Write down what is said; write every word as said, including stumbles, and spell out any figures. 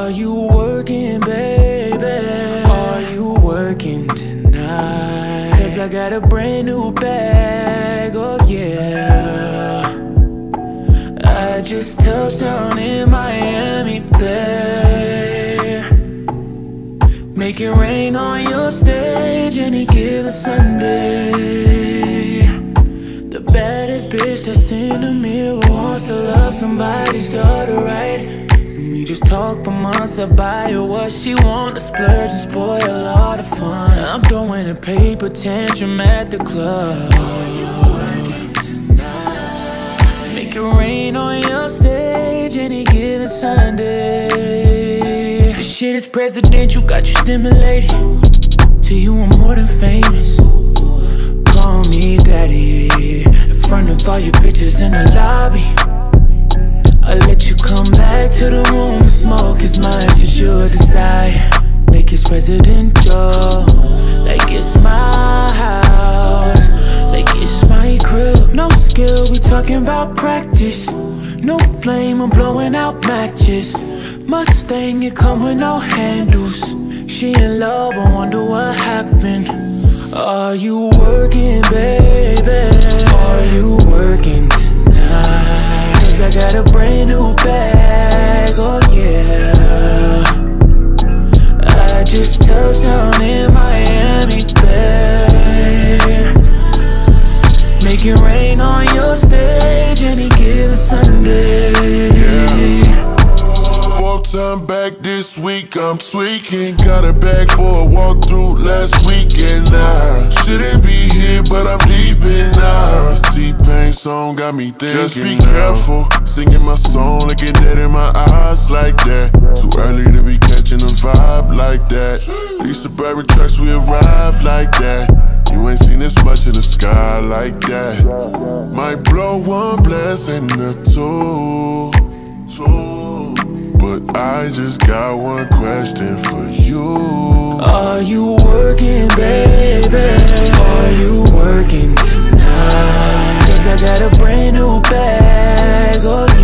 Are you working, baby? Are you working tonight? Cause I got a brand new bag, oh yeah. I just touched down in Miami, babe. Make it rain on your stage any given Sunday. The baddest bitch that's in the mirror wants to love somebody, start to right. We just talk for months, I buy her what she want, to splurge and spoil all the fun. I'm throwing a paper tantrum at the club. Are you working tonight? Make it rain on your stage any given Sunday. This shit is presidential, got you stimulated. Till you are more than famous. Call me daddy in front of all your bitches in the lobby. I'll let you come back to the room and smoke is mine, cause your desire. Like it's residential, like it's my house, like it's my crib. No skill, we talking about practice. No flame, I'm blowing out matches. Mustang, it come with no handles. She in love, I wonder what happened. Are you working, baby? Are you working tonight? Cause I got a brand new bag, oh yeah. I just touched down in Miami, babe. Make it rain on your stage any given Sunday. Fourth time back this week, I'm tweaking. Got a bag for a walkthrough last weekend now. Shouldn't be here, but I'm deep in now. T-Pain song got me thinking. Just be careful, singing my song, looking dead in my eyes like that. Too early to be catching a vibe like that. These suburban trucks, we arrive like that. You ain't seen this much in the sky like that. Might blow one blessing or two, but I just got one question for you. Are you working, baby? Are you working tonight? Cause I got a brand new bag, oh